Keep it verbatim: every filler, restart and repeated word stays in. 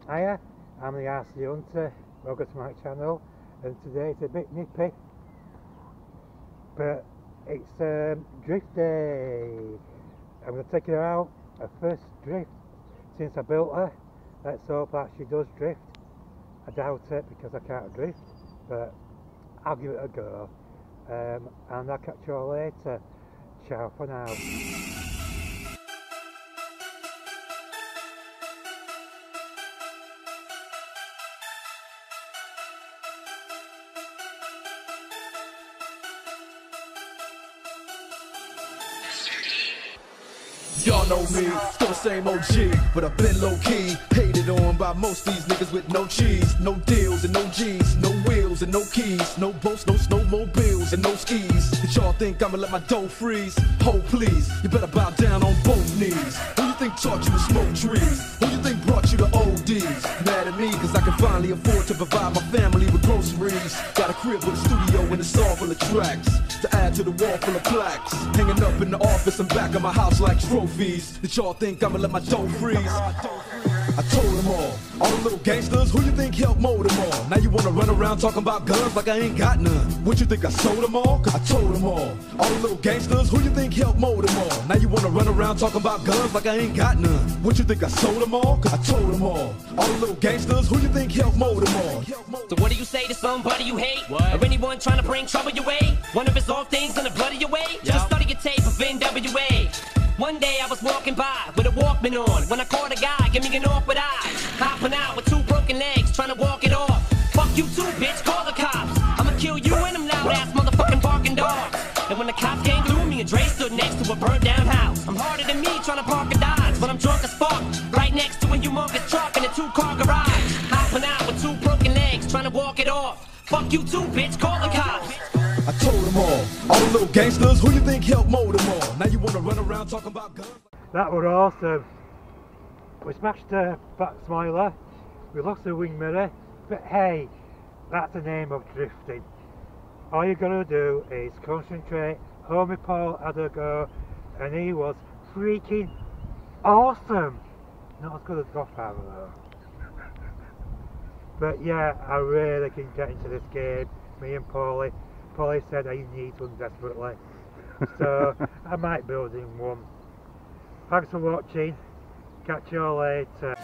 Hiya, I'm the R C Hunter, welcome to my channel, and today it's a bit nippy, but it's um, drift day. I'm going to take her out, her first drift since I built her. Let's hope that she does drift. I doubt it because I can't drift, but I'll give it a go, um, and I'll catch you all later. Ciao for now. Y'all know me, still the same O G, but I've been low-key, hated on by most these niggas with no cheese, no deals and no G's, no wheels and no keys, no boats, no snowmobiles and no skis. Did y'all think I'ma let my dough freeze? Ho, please, you better bow down on both knees. Who you think taught you to smoke trees? Who you think brought you to O Ds? Mad at me cause I can finally afford to provide my family with groceries. Got a crib with a studio and it's all full of tracks to add to the wall full of plaques, hanging up in the office and back of my house like trophies. Did y'all think I'ma let my dough freeze? I told them all, all the little gangsters, who you think helped mold them all? Now you wanna run around talking about guns like I ain't got none. What you think I sold them all? Cause I told them all, all the little gangsters, who you think helped mold them all? Now you wanna run around talking about guns like I ain't got none. What you think I sold them all? Cause I told them all, all the little gangsters, who you think helped mold them all? So what do you say to somebody you hate? What? Or anyone trying to bring trouble your way? One of his own things in the blood of your way? Yep. Just study your tape of N W A. One day I was walking by with a Walkman on when I caught a guy, give me an awkward eye. Hopping out with two broken legs, trying to walk it off. Fuck you too, bitch, call the cops. I'ma kill you and them loud ass motherfucking barking dogs. And when the cops came through, me and Dre stood next to a burnt down house. I'm harder than me trying to park a Dodge, but I'm drunk as fuck. Right next to a humongous truck in a two car garage. Hopping out with two broken legs, trying to walk it off. Fuck you too, bitch, call the cops. I told them all, all the little gangsters, who you think helped mold them all? Now you wanna run around talking about guns? That was awesome. We smashed a back smiler, we lost the wing mirror, but hey, that's the name of drifting. All you gotta do is concentrate. Homie Paul had a go, and he was freaking awesome. Not as good as Godfather though. But yeah, I really can get into this game. Me and Paulie. Paulie said I need one desperately. So I might build him one. Thanks for watching. Catch you all later.